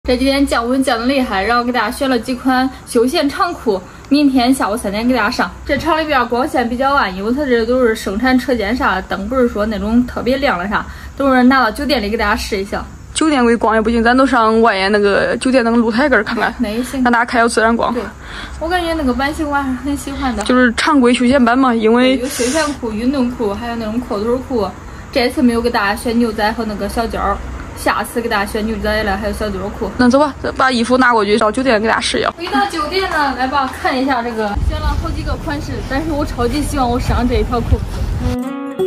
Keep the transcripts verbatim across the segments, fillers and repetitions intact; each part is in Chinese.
这几天降温降得厉害，然后给大家选了几款休闲长裤，明天下午三点给大家上。这厂里边光线比较暗，因为它这都是生产车间啥的，灯不是说那种特别亮的啥，都是拿到酒店里给大家试一下。 酒店归光也不行，咱都上外沿那个酒店那个露台根看看， 那也行， 让大家看有自然光。 对，我感觉那个版型我还是很喜欢的， 就是常规休闲版嘛，因为有休闲裤、运动裤，还有那种阔腿裤。这次没有给大家选牛仔和那个小脚。下次给大家选牛仔了，还有小腿裤。 那走吧，把衣服拿过去到酒店给大家试要。 回到酒店呢，来吧，看一下这个，选了好几个款式，但是我超级希望我上这一条裤子。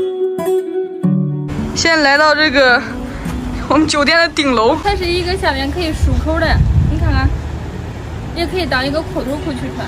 现在来到这个我们酒店的顶楼， 它是一个下面可以束口的，你看看，也可以当一个阔腿裤去穿，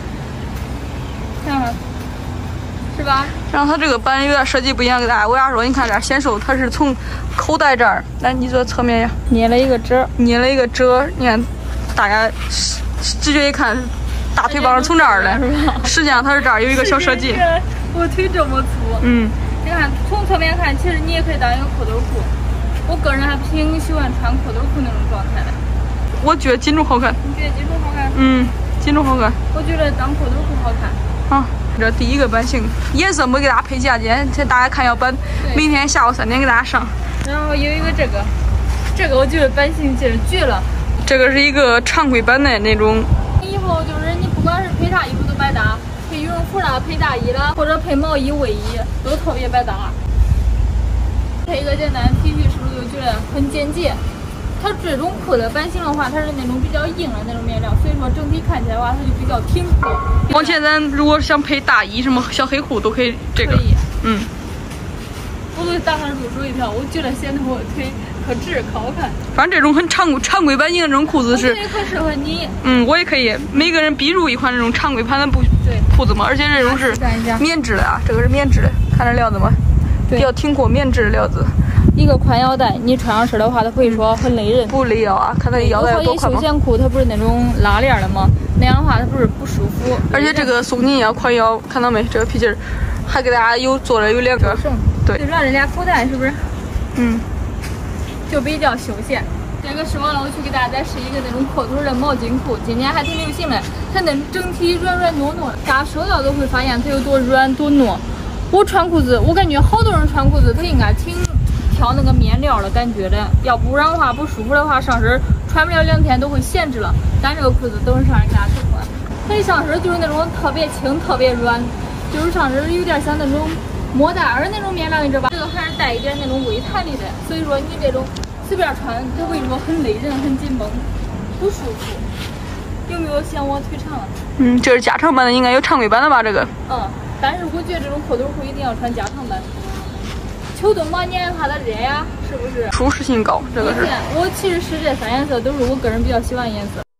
看看。是吧？ 然后它这个版有点设计不一样，给大家为啥说？你看这显手，它是从口袋这儿，来你做侧面呀， 捏了一个褶， 捏了一个褶，你看，大家直觉一看，大腿帮是从这儿的，实际上它是这儿有一个小设计。 我腿这么粗， 嗯， 你看从侧面看，其实你也可以当一个阔腿裤。我个人还挺喜欢穿阔腿裤那种状态的。 我觉得金属好看。 你觉得金属好看？ 嗯，金属好看。 我觉得当阔腿裤好看。 啊。这第一个版型颜色没给大家配价，今天大家看要版，明天下午三点给大家上。 然后有一个这个，这个我觉得版型简直绝了。 这个是一个常规版的那种。 以后就是你不管是配啥衣服都百搭，配羽绒服啦，配大衣啦，或者配毛衣、卫衣都特别百搭。配一个简单 T 恤是不是就觉得很简洁？它这种裤的版型的话，它是那种比较硬的那种面料，所以说整体看起来的话，它就比较挺阔。 往前咱如果想配大衣什么小黑裤都可以，这个可以。 嗯， 我都打算入手一条，我觉得显得我腿可直可好看。 反正这种很常规常规版型的这种裤子是， 这可适合你。 嗯，我也可以，每个人必入一款这种常规版的布裤子嘛，而且这种是棉质的啊，这个是棉质的，看这料子嘛，比较挺阔，棉质的料子。 一个宽腰带，你穿上身的话，它可以说很勒人， 不勒腰啊！看它腰带有多宽吗？ 休闲裤它不是那种拉链的吗？那样的话它不是不舒服。 而且这个松紧腰、宽腰，看到没？这个皮筋儿，还给大家有做了有两个，对， 最主要这俩口袋是不是？ 嗯， 就比较休闲。这个试完了，我去给大家再试一个那种阔腿的毛巾裤，今年还挺流行的。它那整体软软糯糯，大家收到都会发现它有多软多糯。我穿裤子，我感觉好多人穿裤子，它应该挺。挑那个面料的感觉的，要不然的话不舒服的话，上身穿不了两天都会闲置了。但这个裤子都是上身给大家试穿，它一上身就是那种特别轻、特别软，就是上身有点像那种莫代尔那种面料，你知道吧？这个还是带一点那种微弹力的，所以说你这种随便穿，它会说很勒人、很紧绷，不舒服。有没有嫌我腿长了？ 嗯，这是加长版的，应该有常规版的吧？这个。 嗯，但是我觉得这种阔腿裤一定要穿加长版。秋冬嘛，年它的热呀，是不是？ 舒适性高，这个是。 我其实试这三颜色都是我个人比较喜欢的颜色。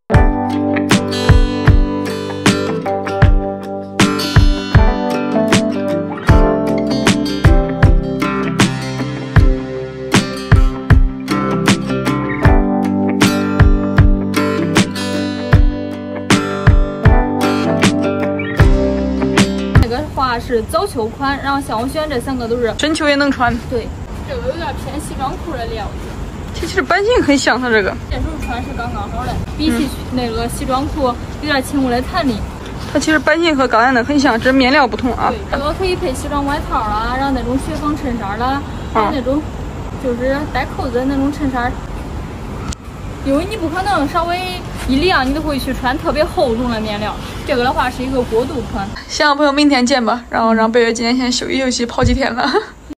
是早秋款，然后像我选这三个都是深秋也能穿。 对，这个有点偏西装裤的料子， 其实版型很像它这个。 这时候穿是刚刚好的，比起那个西装裤有点轻微的弹力。 它其实版型和刚才那很像，只是面料不同啊。 对，这个可以配西装外套啦，然后那种雪纺衬衫啦，还有那种就是带扣子的那种衬衫。因为你不可能稍微一晾，你都会去穿特别厚重的面料。这个的话是一个过渡款。 行，朋友，明天见吧。然后让贝贝今天先休息休息，跑几天了。